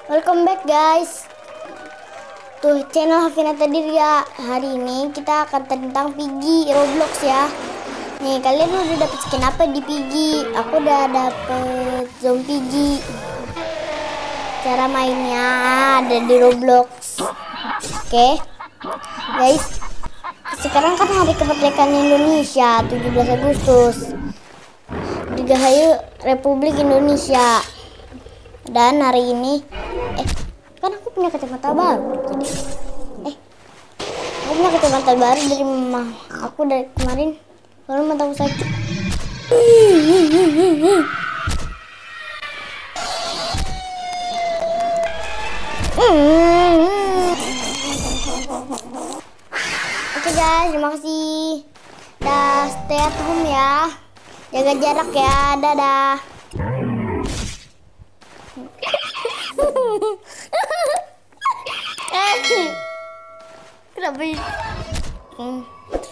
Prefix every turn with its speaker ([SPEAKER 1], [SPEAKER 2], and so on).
[SPEAKER 1] Welcome back guys. Tuh channel Hafina tadi ya. Hari ini kita akan tentang Piggy Roblox ya. Nih kalian udah dapet skin apa di Piggy? Aku udah dapet zombie Piggy. Cara mainnya ada di Roblox. Oke guys, sekarang kan hari kemerdekaan Indonesia 17 Agustus, Dirgahayu Republik Indonesia. Dan hari ini kan aku punya kacamata baru tadi. Aku punya kacamata baru dari mama aku dari kemarin, baru mataku sakit. Oke guys, terima kasih. Dah, stay at home ya. Jaga jarak ya. Dadah. Kenapa?